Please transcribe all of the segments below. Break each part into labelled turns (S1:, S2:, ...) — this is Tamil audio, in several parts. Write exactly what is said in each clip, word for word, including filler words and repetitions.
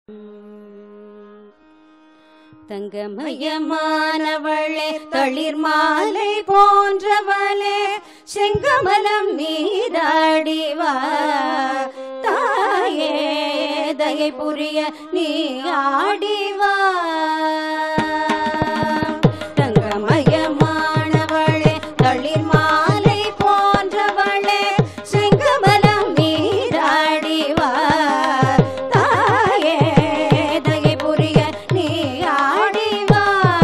S1: தங்கமயமானவளே தளிர் மாலை போன்றவளே செங்கமலம் நீராடிவா தாயே தயை புரிய நீ ஆடிவா. தங்கமயமானவளே தளிர் மாலை போன்றவளே செங்கமலம் நீராடிவா தாயே தயை புரிய நீ ஆடிவா.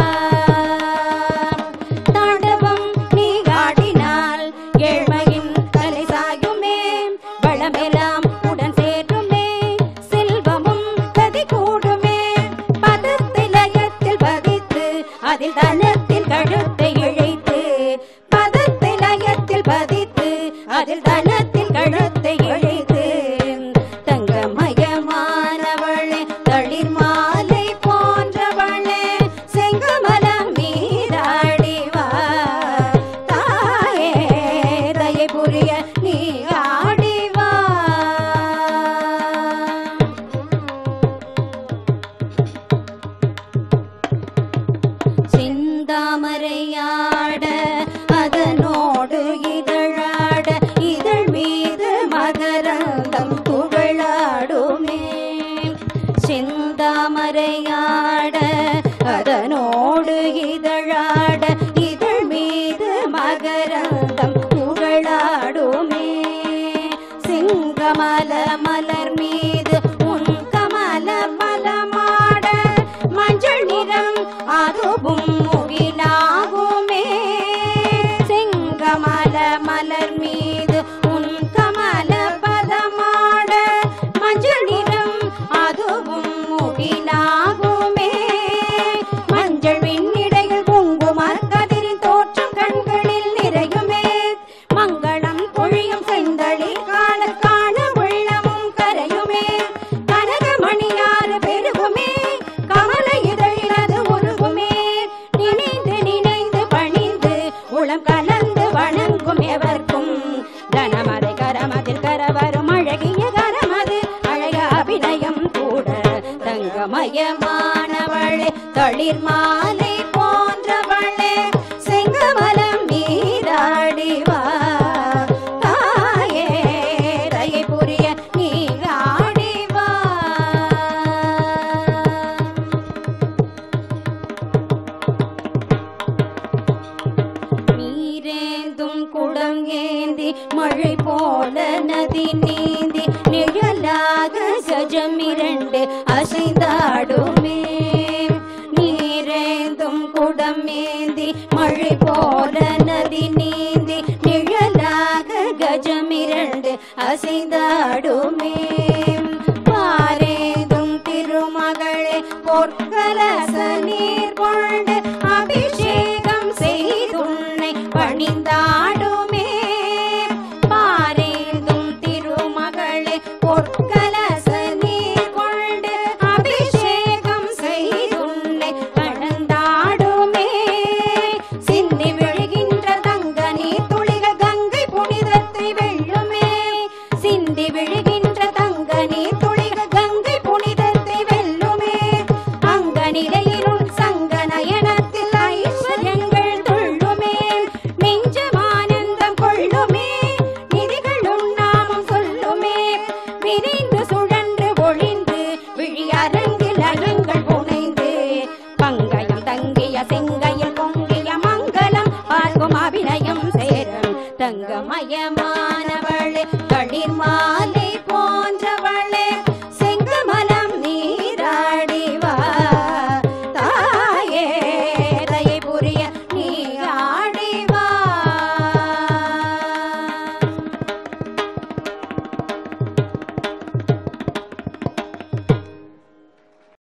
S1: தாண்டவம் நீ ஆடினால் ஏழ்மையின் தலை சாயுமே, வளமெல்லாம் உடன் சேருமே, செல்வமும் கதி கூடுமே. பதத்திலயத்தில் பதித்து அதில் தனத்தில் கழுத்தை இழைத்து, பதத்திலயத்தில் பதித்து அதில் தனத்தில் கழுத்தை இழைத்து. தங்கமயமானவளே தளிர் மாலை போன்றவளே செங்கமலம் நீராடிவா தாயே தயை புரிய நீ ஆடிவா. செந்தாமரையாட அதனோடு இதழாட, இதழ் மீது மகரந்தம் புகழாடுமே. செந்தாமரையாட அதனோடு இதழாட, இதழ் மீது மகரந்தம் புகழாடுமே. செங்கமல மலர் மீது உன் கமல பலமாட, மஞ்சள் நிறம் அதுவும் முகிலாகுமே. செங்கமல மலர் மீது உன் கமல பதமாட, மஞ்சள் நிறம் அதுவும் முகிலாகுமே. மஞ்சள் விண்ணிடையில் குங்கும கதிரின் தோற்றம் கண்களில் நிறையுமே. மங்களம் பொழியும் செந்தளிர் காண காண உள்ளமும் கரையுமே. கனகமணியாறு பெருகுமே, கமல இதழினது உருகுமே. நினைந்து நினைந்து பணிந்து உளம் கலந்து வணங்கும் எவர்க்கும், கனமதை கரமதில் கரவரும் அழகிய கரமது அழக அபிநயம் கூட. தங்கமயமானவளே தளிர் மாலை போன்றவளே செங்கமலம் நீராடிவா தாயே தயை புரிய நீ ஆடிவா. நீரேந்தும் குடம் ஏந்தி மழை போல நதி நீந்தி, நிழலாக கஜம் இரண்டு அசைந்தாடுமே. நீரேந்தும் குடம் ஏந்தி மழை போல நதி நீந்தி, நிழலாக கஜம் இரண்டு அசைந்தாடுமே. பாரேந்தும் திருமகளே பொற்கலச நீர் கொண்டு, அபிஷேகம் செய்துன்னை பணிந்தாடுமே. பாரேந்தும் திருமகளே பொற்கலச நீர் கொண்டு, அபிஷேகம் செய்துன்னை பணிந்தாடுமே. சிந்தி விழுகின்ற தங்க நீர் துளிகள் கங்கை புனிதத்தை வெல்லுமே. சிந்தி விழுகின்ற தங்க நீர் துளிகள் கங்கை புனிதத்தை வெல்லுமே. அங்க நிலையிலும் சங்க நயனத்தில் ஐஸ்வர்யங்கள் துள்ளுமே. நெஞ்சமானந்தம் கொள்ளுமே, நிதிகள் உன்னாமம் சொல்லுமே. விரிந்து சுழன்று ஒழிந்து விழியரங்கில் அயங்கள் புனைந்து, பங்கயம் தங்கிய செங்கையில் பொங்கிய மங்களம் பார்க்கும் அபிநயம் சேரும். தங்கமயமானவளே தளிர் மாலை